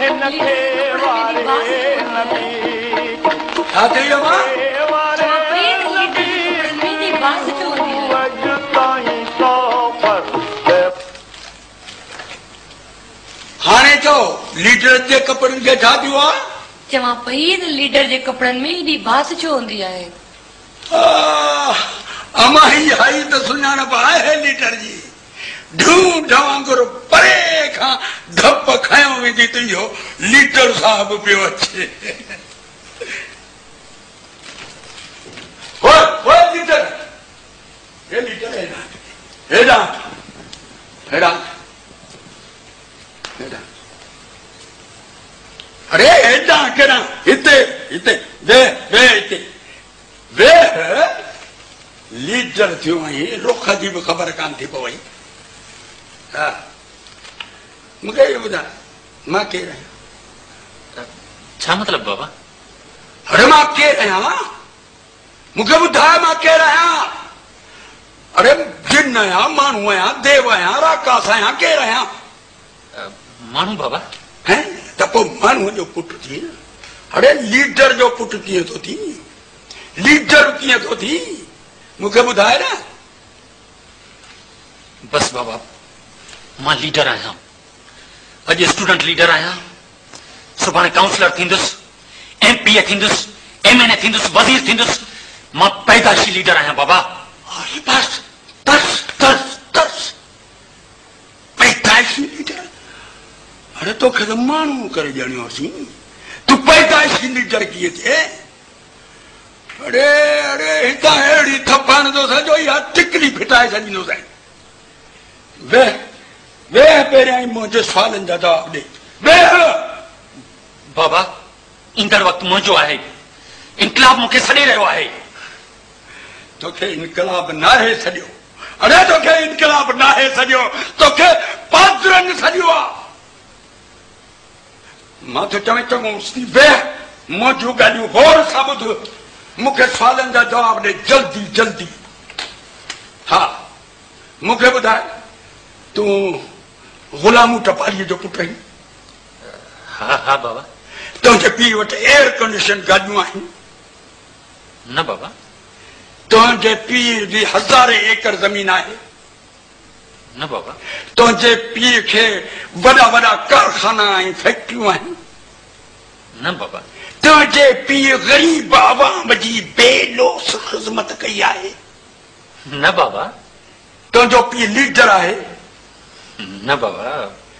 हाणे तो लीडर जे कपड़न के छा थियो आ चवा पई लीडर जे कपड़न में एडी बास छो होंदी आहे अमा ही आई तो सुञाणप आहे लीडर जी ढूंढ वांगुरु परे खां धप खयो वेंदी तुंहिंजो लीडर साहब पियो अचे लीडर हे लीडर हेॾा हेॾा हेॾा अरे हेॾा केॾा हिते हिते वे वे हिते वे लीडर थियो आहीं रुख जी बि ख़बर कान थी पवई हा मूंखे इहो ॿुधाए मां केरु आहियां छा मतिलब बाबा अरे मां केरु आहियां मूंखे ॿुधाए मां केरु आहियां अरे जिन आहियां माण्हू आहियां देव आहियां राकास आहियां केरु आहियां माण्हू बाबा हैं त पोइ माण्हूअ जो पुटु थी अरे लीडर जो पुटु कीअं थो थी लीडर कीअं थो थी मूंखे ॿुधाए न बस बाबा मां लीडर आहियां अॼु स्टूडेंट लीडर आहियां सुभाणे काउंसलर थींदुसि एमपीए थींदुसि एमएनए थींदुसि वज़ीर थींदुसि मां पैदाशी लीडर आहियां बाबा अरे बस बस बस बस पैदाशी लीडर अरे तोखे त माण्हू करे ॼणियोसीं तूं पैदाशी लीडर कीअं थिए अरे अरे हितां अहिड़ी थप्पण थो सॼो इहा टिकली फिटाए छॾींदो साईं वे वे पहिरियां ई मुंहिंजे सुवालनि जा जवाब ॾे वे बाबा ईंदड़ वक़्तु मुंहिंजो आहे इनकलाब मूंखे छॾे रहियो आहे तोखे इनकलाब नाहे सॼो अरे तोखे इनकलाब नाहे सॼो तोखे पादरनि सॼो आहे मां तो चवे चङो वे मुंहिंजूं ॻाल्हियूं गौर सां ॿुध मूंखे सुवालनि जा जवाब ॾे जल्दी जल्दी हा मूंखे ॿुधाए तूं ग़ुलामू टपालीअ जो पुटु आहीं हा हा बाबा तुंहिंजे पीउ वटि एयर कंडीशन गाॾियूं आहिनि न बाबा तुंहिंजे पीउ जी 1000 एकड़ ज़मीन आहे न बाबा तुंहिंजे पीउ खे वॾा वॾा कारखाना ऐं फैक्ट्रियूं आहिनि न बाबा तुंहिंजे पीउ ग़रीब आवाम जी बेलोस ख़िदमत कई आहे न बाबा तुंहिंजो पीउ लीडर आहे न बाबा